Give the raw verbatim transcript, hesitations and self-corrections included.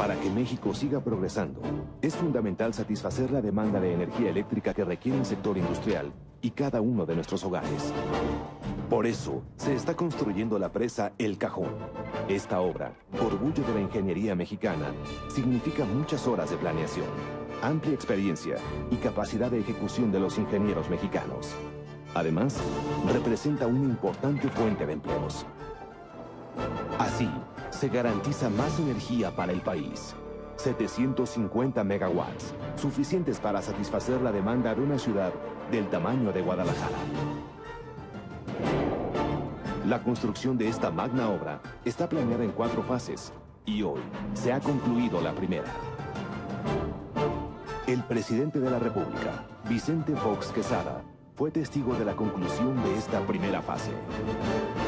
Para que México siga progresando, es fundamental satisfacer la demanda de energía eléctrica que requiere el sector industrial y cada uno de nuestros hogares. Por eso, se está construyendo la presa El Cajón. Esta obra, orgullo de la ingeniería mexicana, significa muchas horas de planeación, amplia experiencia y capacidad de ejecución de los ingenieros mexicanos. Además, representa una importante fuente de empleos. Así, se garantiza más energía para el país. setecientos cincuenta megawatts, suficientes para satisfacer la demanda de una ciudad del tamaño de Guadalajara. La construcción de esta magna obra está planeada en cuatro fases y hoy se ha concluido la primera. El presidente de la República, Vicente Fox Quesada, fue testigo de la conclusión de esta primera fase.